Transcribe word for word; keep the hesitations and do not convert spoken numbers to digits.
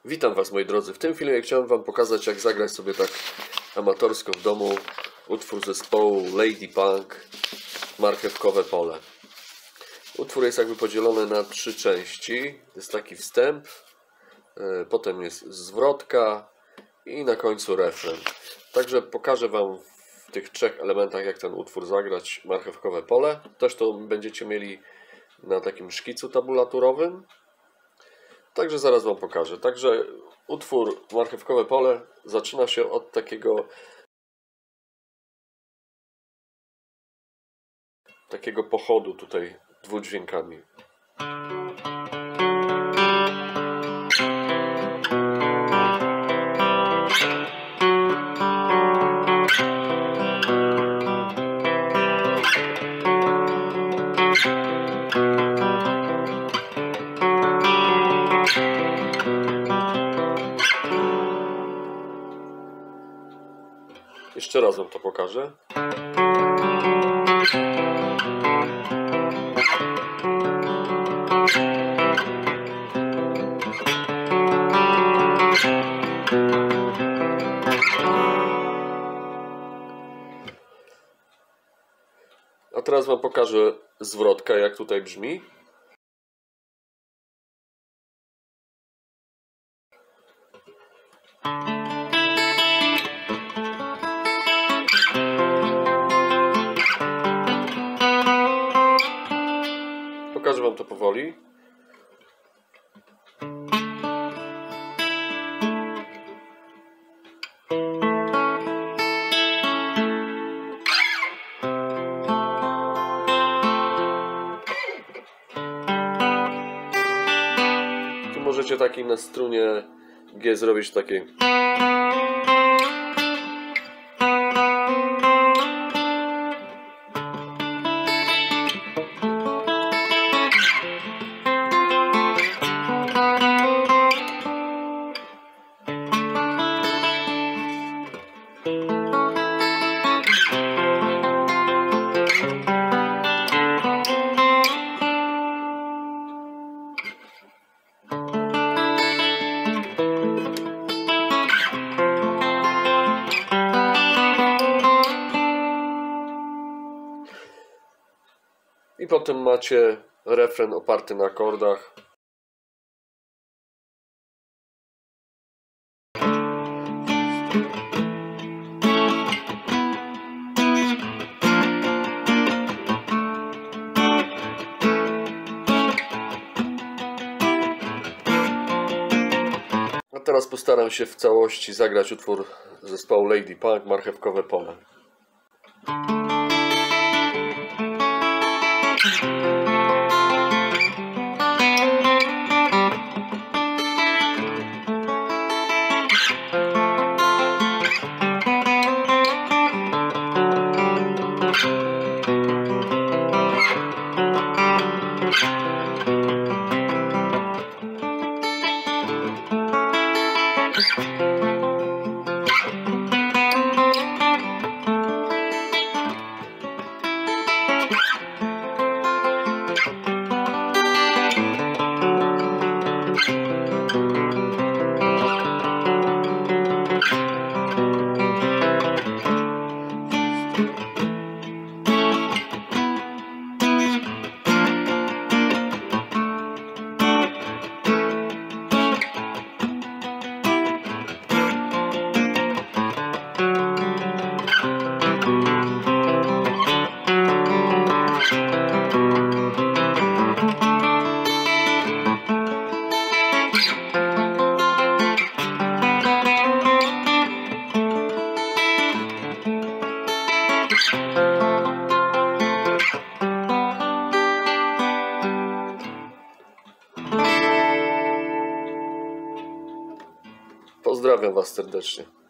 Witam Was, moi drodzy. W tym filmie chciałem Wam pokazać, jak zagrać sobie tak amatorsko w domu utwór zespołu Lady Punk Marchewkowe Pole. Utwór jest jakby podzielony na trzy części. Jest taki wstęp, potem jest zwrotka i na końcu refren. Także pokażę Wam w tych trzech elementach, jak ten utwór zagrać, Marchewkowe Pole. Też to będziecie mieli na takim szkicu tabulaturowym. Także zaraz Wam pokażę. Także utwór Marchewkowe Pole zaczyna się od takiego takiego pochodu tutaj dwudźwiękami. Jeszcze raz Wam to pokażę. A teraz Wam pokażę zwrotka, jak tutaj brzmi. Pokażę Wam to powoli. Tu możecie taki na strunie G zrobić takie. I potem macie refren oparty na akordach. A teraz postaram się w całości zagrać utwór zespołu Lady Punk Marchewkowe Pole. Pozdrawiam Was serdecznie.